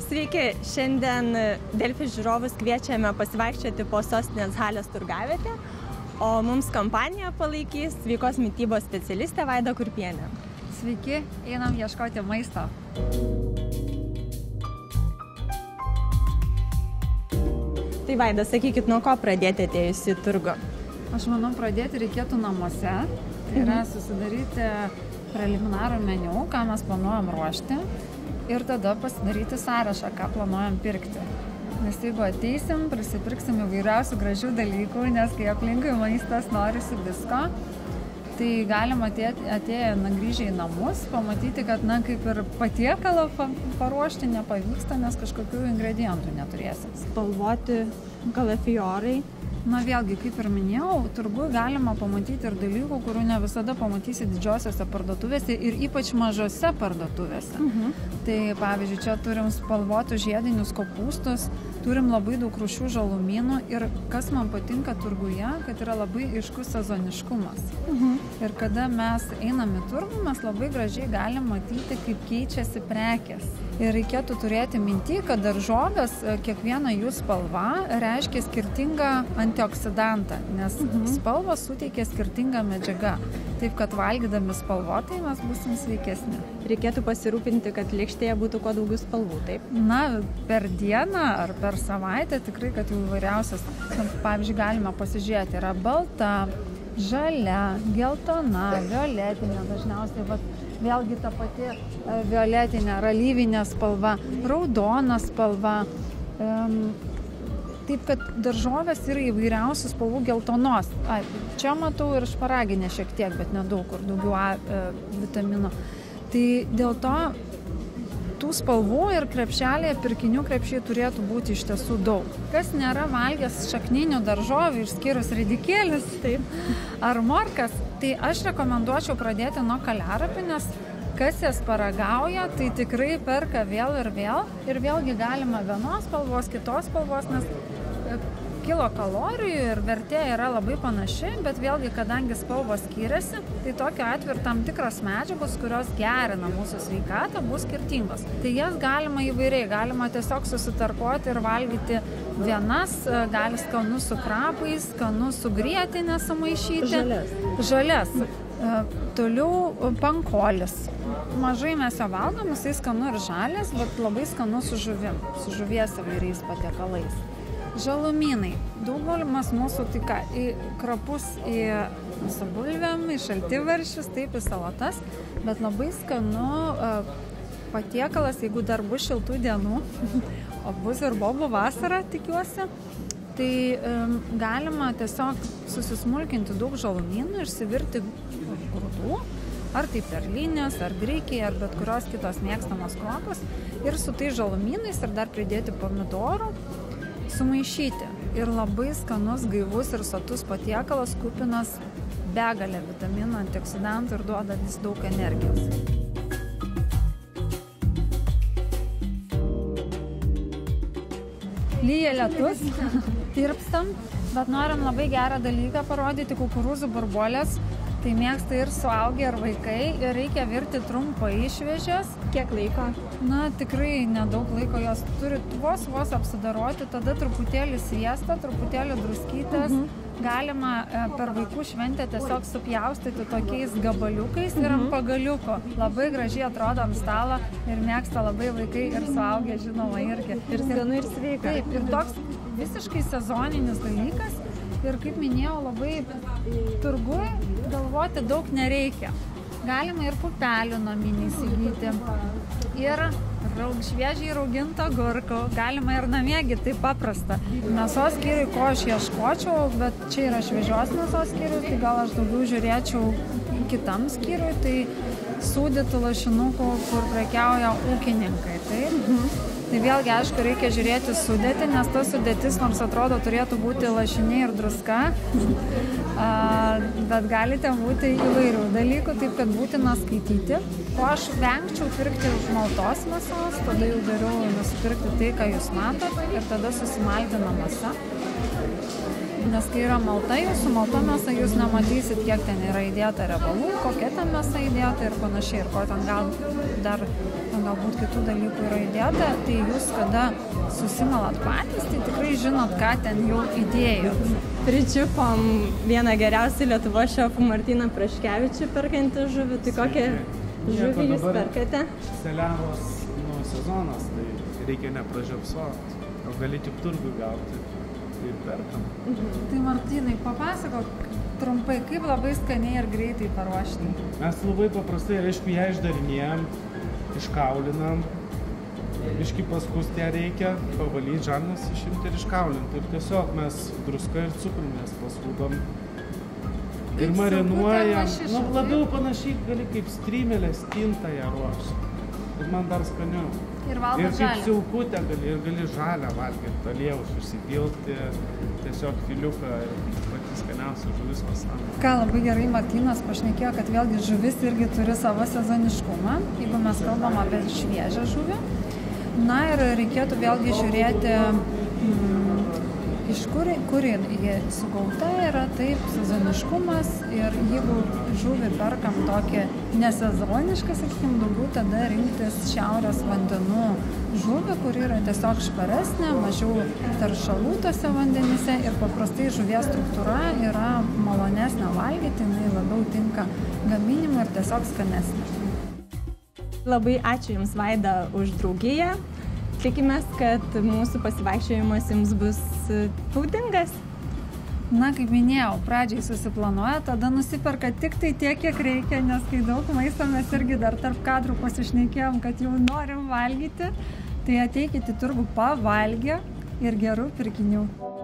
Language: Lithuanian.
Sveiki, šiandien Delfi žiūrovus kviečiame pasivaikščioti po sostinės halės turgavietę, o mums kompaniją palaikys sveikos mitybos specialistė Vaida Kurpienė. Sveiki, einam ieškoti maisto. Tai Vaida, sakykit, nuo ko pradėti atėjus į turgų? Aš manau, pradėti reikėtų namuose. Tai yra susidaryti preliminarų meniu, ką mes planuojam ruošti. Ir tada pasidaryti sąrašą, ką planuojam pirkti. Nes jeigu ateisim, prisipirksim įvairiausių gražių dalykų, nes kai aplinkui maistas norisi visko, tai galim atėję grįžę į namus, pamatyti, kad kaip ir patiekalą paruošti nepavyksta, nes kažkokių ingredientų neturėsim. Spalvoti kalafiorai. Vėlgi, kaip ir minėjau, turbūt galima pamatyti ir dalykų, kurių ne visada pamatysi didžiosiose parduotuvėse ir ypač mažose parduotuvėse. Tai pavyzdžiui, čia turim spalvotus žiedinius kopūstus, turim labai daug rūšių žalumynų ir kas man patinka turguje, kad yra labai aiškus sezoniškumas. Ir kada mes einam į turgų, mes labai gražiai galim matyti, kaip keičiasi prekės. Ir reikėtų turėti minty, kad daržovės, kiekviena jų spalva reiškia skirtingą antioksidantą, nes spalva suteikia skirtingą medžiagą. Taip, kad valgydami spalvotai mes būsim sveikesni. Reikėtų pasirūpinti, kad lėkštėje būtų kuo daugiau spalvų, taip? Per dieną ar per savaitę tikrai, kad jau įvairiausias. Pavyzdžiui, galime pasižiūrėti, yra balta, žalia, geltona, violetinė, dažniausiai vėlgi ta pati violetinė, alyvinė spalva, raudona spalva. Taip, kad daržovės yra įvairiausių spalvų geltonos. Čia matau ir šparaginę šiek tiek, bet nedaug, kur daugiau vitamino. Tai dėl to tų spalvų ir krepšelėje, pirkinių krepšiai turėtų būti iš tiesų daug. Kas nėra valgęs šakninių daržovių, išskyrus ridikėlis ar morkas, tai aš rekomenduočiau pradėti nuo kaliarapių, nes kas jas paragauja, tai tikrai perka vėl. Ir vėlgi galima vienos spalvos, kitos spalvos, nes kilokalorijų ir vertė yra labai panaši, bet vėlgi, kadangi spalvos skiriasi, tai tokiu atveju ir tam tikros medžiagos, kurios gerina mūsų sveikatą, bus skirtingos. Tai jas galima įvairiai, galima tiesiog susitarkuoti ir valgyti vienas, gali skanu su krapais, skanu su grietinė sumaišyti. Žalias. Toliau pankolis. Mažai mes jo valgom, jisai skanu ir žalias, bet labai skanu su žuvim, su žuvies įvairiais patiekalais. Žalumynai. Daugumas mūsų tik į krapus, su bulvėm, į šaltibarščius, taip, į salotas, bet labai skanu patiekalas, jeigu dar bus šiltų dienų, o bus ir bobų vasara, tikiuosi, tai galima tiesiog susismulkinti daug žalumynų, išsivirti grūdų, ar tai perlinės, ar grikiai, ar bet kurios kitos mėgstamos kruopos, ir su tai žalumynais ir dar pridėti pomidorų, sumaišyti. Ir labai skanus, gaivus ir sotus patiekalas, kupinas begalę vitaminų, antioksidantų ir duoda vis daug energijos. Lyja lietus, tirpstam, bet norim labai gerą dalyką parodyti, kukurūzų burbuolės. Tai mėgsta ir suaugę, ir vaikai, ir reikia virti trumpai šviežias. Kiek laiko? Tikrai nedaug laiko, jos turi vos apsidaroti, tada truputėlį sviesto, truputėlį druskytės. Galima per vaikų šventę tiesiog supjaustyti tokiais gabaliukais ir ant pagaliuko. Labai gražiai atrodo ant stalo ir mėgsta labai vaikai ir suaugę, žinoma, irgi. Ir skanu, ir sveika. Taip, ir toks visiškai sezoninis dalykas. Ir kaip minėjau, labai turgui galvoti daug nereikia. Galima ir pupelių naminį įsigyti. Ir šviežiai rauginto agurkų. Galima ir namiegi, tai paprasta. Mėsos skyriui, ko aš ieškočiau, bet čia yra šviežios mėsos skyrius, tai gal aš daugiau žiūrėčiau kitam skyriui, tai sūdytų lašinukų, kur prekiauja ūkininkai. Tai vėlgi, aišku, reikia žiūrėti sudėtį, nes ta sudėtis, nors atrodo, turėtų būti lašiniai ir druska, bet galite būti įvairių dalykų, taip kad būtina skaityti. O aš vengčiau pirkti užmaltos mėsos, tada jau geriau nusipirkti tai, ką jūs matot, ir tada susimaldina mėsa. Nes kai yra malta, su malta mėsa jūs nematysit, kiek ten yra įdėta riebalų, kokia ten mėsa įdėta ir panašiai, ir ko ten galbūt kitų dalykų yra įdėta, tai jūs kada susimalat patys, tai tikrai žinot, ką ten jau įdėjot. Pričiupom vieną geriausių Lietuvos šefų Martyną Praškevičių perkantį žuvį, tai kokią žuvį jūs perkate? Seliavos sezonas, tai reikia nepražiopsoti, o gali tik turgų gauti ir perkam. Tai Martynai, papasakok trumpai, kaip labai skaniai ir greitai paruošti. Mes labai paprastai, aišku, ją išdarinėjom, iškaulinam, biškį paskusti ją reikia, pavalyti žarnas, išimti ir iškaulinti. Ir tiesiog mes druską ir cukrų mes paskudom ir marinuojam. Nu, labiau panašiai gali kaip strymelę stintą ją ruošti. Ir man dar skaniau. Ir valgot žalę. Ir kaip silkutę gali žalę valgyti, aliejaus užsipilti, tiesiog filiuką ir pati skaniausia žuvis pasaulyje. Ką labai gerai Martynas pašnekėjo, kad vėlgi žuvis irgi turi savo sezoniškumą, jeigu mes kalbam apie šviežią žuvį. Na ir reikėtų vėlgi žiūrėti, iš kur ji sugauta yra, taip, sezoniškumas, ir jeigu žuvį perkam tokį nesezonišką, sakykim, daugiau tada rinktis šiaurės vandenų žuvį, kuri yra tiesiog švaresnė, mažiau teršalų tose vandenyse ir paprastai žuvies struktūra yra malonesnė valgyti, jinai labiau tinka gaminimui ir tiesiog skanesnė. Labai ačiū Jums, Vaida, už draugiją. Tikimės, kad mūsų pasivaikščiojimas Jums bus naudingas. Na, kaip minėjau, pradžiai susiplanuoja, tada nusiperka tik tai tiek, kiek reikia, nes kai daug maisto mes irgi dar tarp kadrų pasišnekėjom, kad jau norim valgyti, tai ateikite į turgų pavalgę ir gerų pirkinių.